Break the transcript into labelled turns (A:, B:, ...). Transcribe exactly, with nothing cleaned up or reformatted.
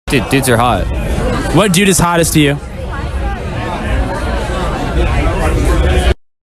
A: Dude, dudes are hot.
B: What dude is hottest to you?